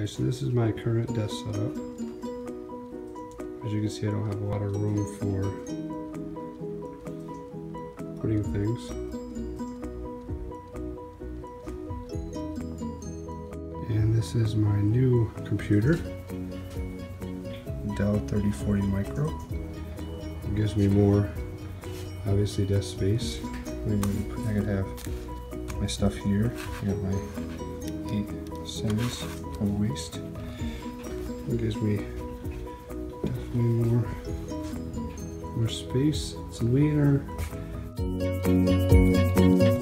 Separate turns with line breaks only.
Alright, so this is my current desk setup. As you can see, I don't have a lot of room for putting things. And this is my new computer, Dell 3040 Micro. It gives me more, obviously, desk space. I could have my stuff here. I got my 8 cents of waste. It gives me definitely more space. It's leaner.